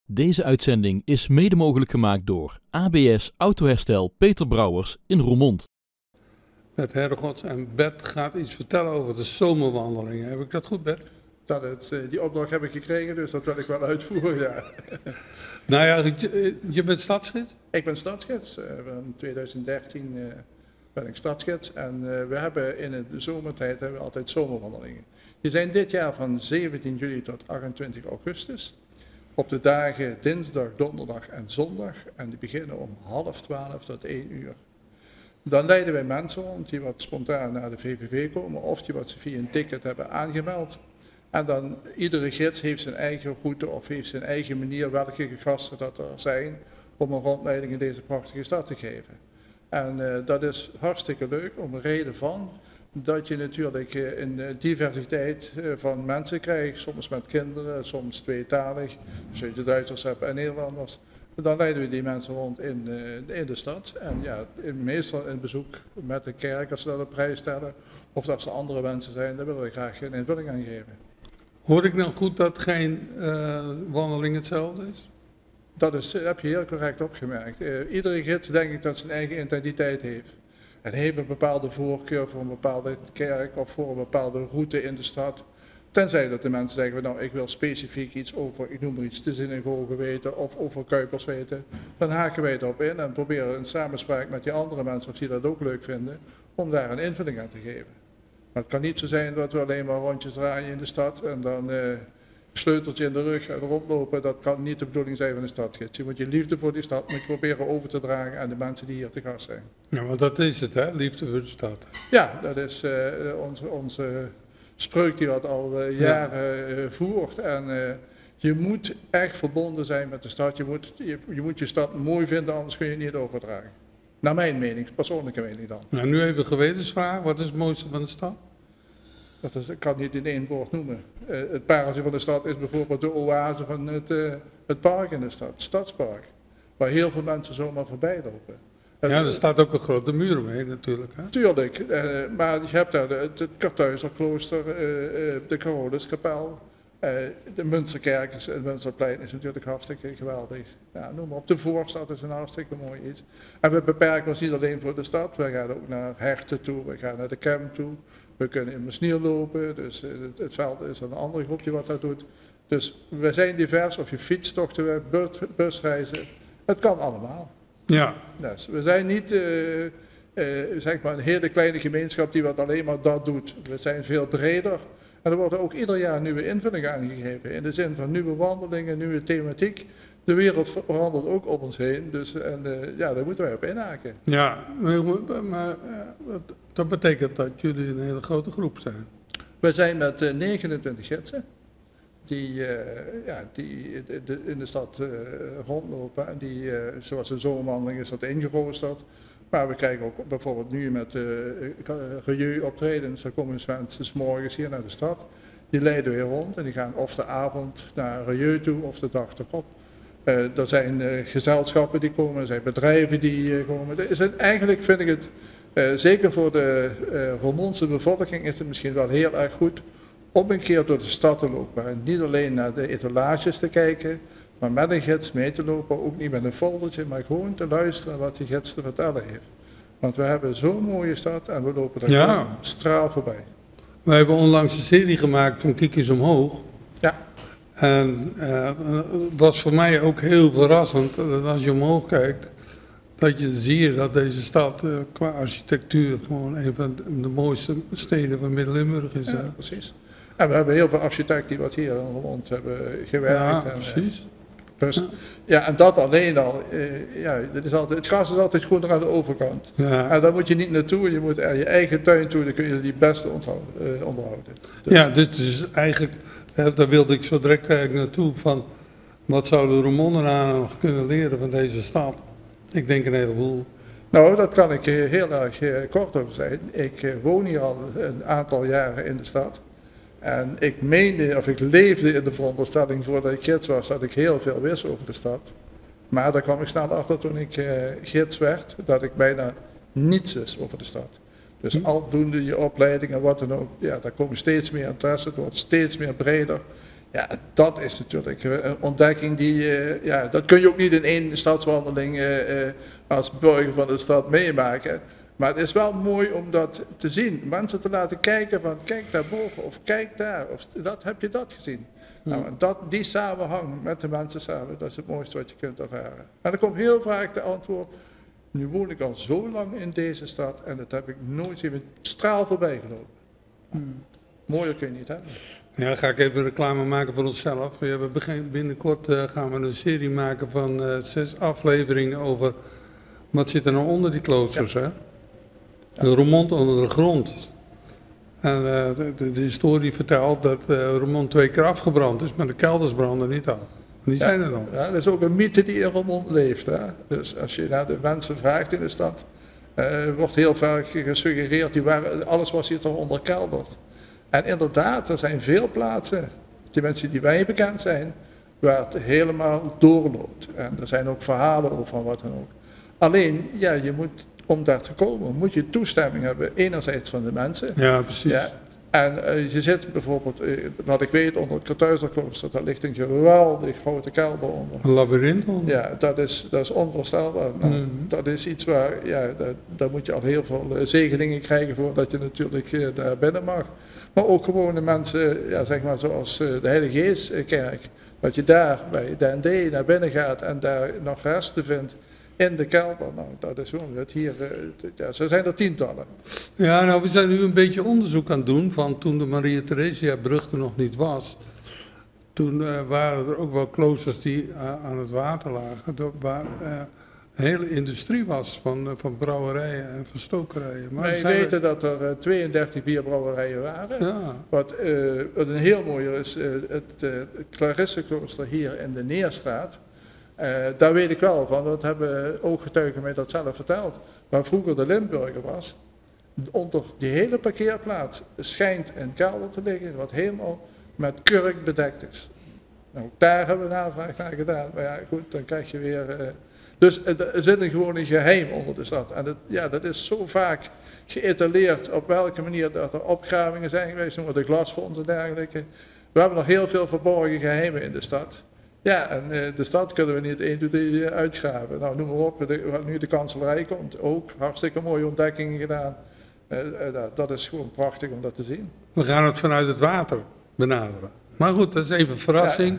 Deze uitzending is mede mogelijk gemaakt door ABS Autoherstel Peter Brouwers in Roermond. Bert Herregods en Bert gaat iets vertellen over de zomerwandelingen. Heb ik dat goed, Bert? Die opdracht heb ik gekregen, dus dat wil ik wel uitvoeren, ja. Nou ja, je bent stadsgids? Ik ben stadsgids. In 2013 ben ik stadsgids en we hebben in de zomertijd hebben we altijd zomerwandelingen. Die zijn dit jaar van 17 juli tot 28 augustus. Op de dagen dinsdag, donderdag en zondag. En die beginnen om 11:30 tot 1 uur. Dan leiden wij mensen rond die wat spontaan naar de VVV komen of die wat ze via een ticket hebben aangemeld. En dan iedere gids heeft zijn eigen route of heeft zijn eigen manier welke gasten dat er zijn om een rondleiding in deze prachtige stad te geven. En dat is hartstikke leuk om een reden van dat je natuurlijk een diversiteit van mensen krijgt, soms met kinderen, soms tweetalig, dus je Duitsers hebt en Nederlanders. Dan leiden we die mensen rond in de stad en ja, meestal in bezoek met de kerk als ze dat op prijs stellen of dat ze andere mensen zijn, daar willen we graag een invulling aan geven. Hoor ik nou goed dat geen wandeling hetzelfde is? Dat heb je heel correct opgemerkt. Iedere gids denk ik dat zijn eigen identiteit heeft. En heeft een bepaalde voorkeur voor een bepaalde kerk of voor een bepaalde route in de stad. Tenzij dat de mensen zeggen, nou ik wil specifiek iets over, ik noem maar iets, de synagoge weten of over Kuipers weten. Dan haken wij erop in en proberen in samenspraak met die andere mensen of die dat ook leuk vinden, om daar een invulling aan te geven. Maar het kan niet zo zijn dat we alleen maar rondjes draaien in de stad en dan sleuteltje in de rug en rondlopen. Dat kan niet de bedoeling zijn van een stadgids. Je moet je liefde voor die stad moet je proberen over te dragen aan de mensen die hier te gast zijn. Ja, maar dat is het, hè? Liefde voor de stad. Ja, dat is onze spreuk die wat al jaren voert. En je moet echt verbonden zijn met de stad. Je moet je stad mooi vinden, anders kun je het niet overdragen. Naar mijn mening, persoonlijke mening dan. Nou, nu even een gewetensvraag. Wat is het mooiste van de stad? Ik kan niet in één woord noemen. Het pareltje van de stad is bijvoorbeeld de oase van het park in de stad, het stadspark. Waar heel veel mensen zomaar voorbij lopen. Ja, er staat ook een grote muur omheen natuurlijk. Hè? Tuurlijk, maar je hebt daar het Kartuizerklooster, de Caroluskapel, de Münsterkerk, het Münsterplein is natuurlijk hartstikke geweldig. Ja, noem maar op, de Voorstad is een hartstikke mooi iets. En we beperken ons niet alleen voor de stad, we gaan ook naar Herten toe, we gaan naar de Kemp toe. We kunnen in Mesnier lopen, dus het veld is een andere groep die wat dat doet. Dus we zijn divers, of je fietstochten, busreizen, het kan allemaal. Ja. Dus we zijn niet zeg maar een hele kleine gemeenschap die wat alleen maar dat doet. We zijn veel breder en er worden ook ieder jaar nieuwe invullingen aangegeven. In de zin van nieuwe wandelingen, nieuwe thematiek. De wereld verandert ook om ons heen, dus ja, daar moeten wij op inhaken. Ja, maar dat betekent dat jullie een hele grote groep zijn. We zijn met 29 gidsen die in de stad rondlopen. En zoals de zomerwandeling is dat ingeroosterd. Maar we krijgen ook bijvoorbeeld nu met Rieu optredens, dan komen mensen 's morgens hier naar de stad. Die leiden weer rond en die gaan of de avond naar Rieu toe of de dag erop. Er zijn gezelschappen die komen, er zijn bedrijven die komen. Eigenlijk vind ik het, zeker voor de Roermondse bevolking is het misschien wel heel erg goed om een keer door de stad te lopen. En niet alleen naar de etalages te kijken, maar met een gids mee te lopen. Ook niet met een foldertje, maar gewoon te luisteren wat die gids te vertellen heeft. Want we hebben zo'n mooie stad en we lopen er straal voorbij. We hebben onlangs een serie gemaakt van Kiekjes Omhoog. Ja. En het was voor mij ook heel verrassend dat als je omhoog kijkt, dat je ziet dat deze stad qua architectuur gewoon een van de mooiste steden van Midden-Limburg is. Ja, precies. En we hebben heel veel architecten die wat hier rond hebben gewerkt. Ja, en, precies. Dus, ja, en dat alleen al, het gras is altijd groener aan de overkant. Ja. En daar moet je niet naartoe, je moet naar je eigen tuin toe, dan kun je die beste onderhouden. Dus. Ja, dus eigenlijk, daar wilde ik zo direct eigenlijk naartoe van, wat zouden de Roermondenaren nog kunnen leren van deze stad? Ik denk een heleboel. Nou, dat kan ik heel erg kort over zijn. Ik woon hier al een aantal jaren in de stad. En ik leefde in de veronderstelling voordat ik gids was, dat ik heel veel wist over de stad. Maar daar kwam ik snel achter toen ik gids werd, dat ik bijna niets wist over de stad. Dus aldoende je opleiding en wat dan ook, ja, daar komen steeds meer interesse, het wordt steeds meer breder. Ja, dat is natuurlijk een ontdekking die, dat kun je ook niet in één stadswandeling als burger van de stad meemaken. Maar het is wel mooi om dat te zien. Mensen te laten kijken van, kijk daarboven of kijk daar, of heb je dat gezien? Nou, en die samenhang met de mensen samen, dat is het mooiste wat je kunt ervaren. En dan komt heel vaak de antwoord, nu woon ik al zo lang in deze stad en dat heb ik nooit even straal voorbij gelopen. Mooier kun je niet hebben. Ja, dan ga ik even reclame maken voor onszelf. Binnenkort gaan we een serie maken van 6 afleveringen over wat zit er nou onder die kloosters. Hè? Een Roermond onder de grond. En de historie vertelt dat Roermond 2 keer afgebrand is, maar de kelders branden niet af. Die zijn er nog. Ja, dat is ook een mythe die in Roermond leeft. Hè? Dus als je naar de mensen vraagt in de stad, wordt heel vaak gesuggereerd, alles was hier toch onderkelderd. En inderdaad, er zijn veel plaatsen, die mensen die wij bekend zijn, waar het helemaal doorloopt. En er zijn ook verhalen over van wat dan ook. Alleen, ja, je moet, om daar te komen, moet je toestemming hebben, enerzijds van de mensen. Ja, precies. Ja. En je zit bijvoorbeeld, wat ik weet, onder het Kartuizerklooster, daar ligt een geweldig grote kelder onder. Een labyrint onder? Ja, dat is onvoorstelbaar. Nou, dat is iets waar, daar moet je al heel veel zegeningen krijgen voordat je natuurlijk daar binnen mag. Maar ook gewoon de mensen, ja, zeg maar zoals de Heilige Geestkerk, dat je daar bij de ND naar binnen gaat en daar nog resten vindt in de kelder. Nou, dat is gewoon het hier, zo zijn er tientallen. Ja, nou, we zijn nu een beetje onderzoek aan het doen van toen de Maria Theresia-brug er nog niet was. Toen waren er ook wel kloosters die aan het water lagen, waar een hele industrie was van brouwerijen en van stokerijen. Maar wij weten dat er 32 bierbrouwerijen waren. Ja. Wat een heel mooi is, het Clarisseklooster hier in de Neerstraat. Daar weet ik wel van, dat hebben ooggetuigen mij dat zelf verteld. Waar vroeger de Limburger was, onder die hele parkeerplaats schijnt een kelder te liggen, wat helemaal met kurk bedekt is. Nou, daar hebben we navraag naar gedaan, maar ja goed, dan krijg je weer... Dus er zit gewoon een geheim onder de stad. En dat is zo vaak geëtaleerd op welke manier dat er opgravingen zijn geweest, noemen we de glasfonds en dergelijke. We hebben nog heel veel verborgen geheimen in de stad. Ja, en de stad kunnen we niet 1, 2, 3 uitgraven. Nou, noem maar op, wat nu de kanselarij komt, ook hartstikke mooie ontdekkingen gedaan. Dat is gewoon prachtig om dat te zien. We gaan het vanuit het water benaderen. Maar goed, dat is even een verrassing.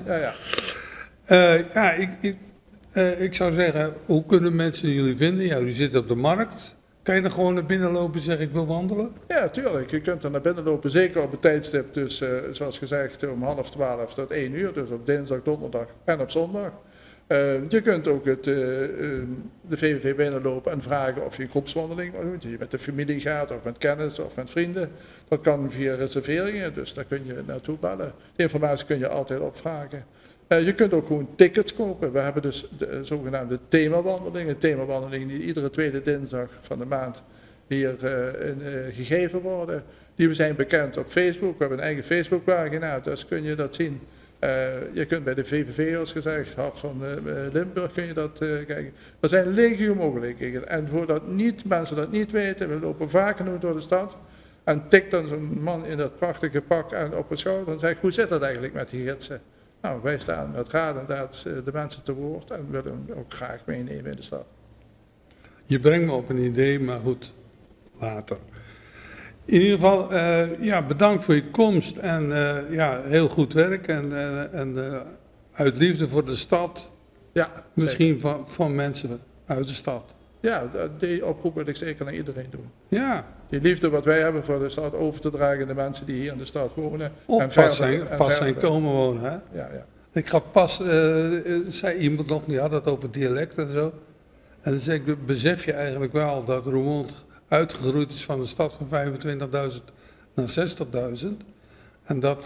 Ik zou zeggen, hoe kunnen mensen jullie vinden? Ja, u zit op de markt. Kan je er gewoon naar binnen lopen en zeggen ik wil wandelen? Ja, tuurlijk. Je kunt er naar binnen lopen, zeker op het tijdstip. Dus zoals gezegd om 11:30 tot 1 uur. Dus op dinsdag, donderdag en op zondag. Je kunt ook de VVV binnenlopen en vragen of je een groepswandeling wil doen. Dat je met de familie gaat of met kennis of met vrienden. Dat kan via reserveringen, dus daar kun je naartoe bellen. De informatie kun je altijd opvragen. Je kunt ook gewoon tickets kopen. We hebben dus de zogenaamde themawandelingen. Themawandelingen die iedere tweede dinsdag van de maand hier gegeven worden. Die zijn bekend op Facebook. We hebben een eigen Facebookpagina, dus kun je dat zien. Je kunt bij de VVV, als gezegd, Hart van Limburg, kun je dat kijken. Er zijn legio mogelijkheden. En voordat mensen dat niet weten, we lopen vaak genoeg door de stad. En tikt dan zo'n man in dat prachtige pak op het schouder en zegt, hoe zit dat eigenlijk met die gidsen? Nou, wij staan met raad en daad de mensen te woord en willen hem ook graag meenemen in de stad. Je brengt me op een idee, maar goed, later. In ieder geval, bedankt voor je komst en heel goed werk en uit liefde voor de stad. Ja, misschien van mensen uit de stad. Ja, die oproep wil ik zeker naar iedereen doen. Ja. Die liefde wat wij hebben voor de stad over te dragen aan de mensen die hier in de stad wonen. Of pas zijn komen wonen, hè? Ja. Ik ga zei iemand nog, die had het over dialect en zo. En dan zeg ik, besef je eigenlijk wel dat Roermond uitgegroeid is van een stad van 25.000 naar 60.000. En dat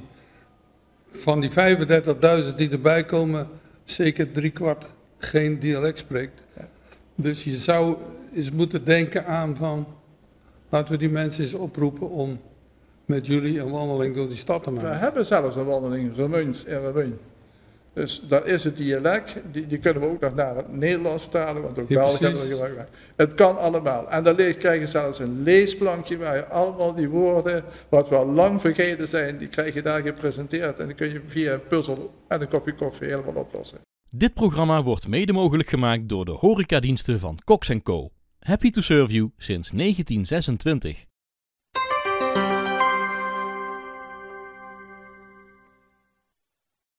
van die 35.000 die erbij komen, zeker 3/4 geen dialect spreekt. Ja. Dus je zou eens moeten denken aan van, laten we die mensen eens oproepen om met jullie een wandeling door die stad te maken. We hebben zelfs een wandeling, Remuns in Remun. Dus dat is het dialect, die kunnen we ook nog naar het Nederlands vertalen, want ook Ja, België precies. hebben we gebruik van. Het kan allemaal. En dan krijg je zelfs een leesplankje waar je allemaal die woorden, wat we al lang vergeten zijn, die krijg je daar gepresenteerd. En dan kun je via een puzzel en een kopje koffie helemaal oplossen. Dit programma wordt mede mogelijk gemaakt door de horecadiensten van Cox & Co. Happy to serve you sinds 1926.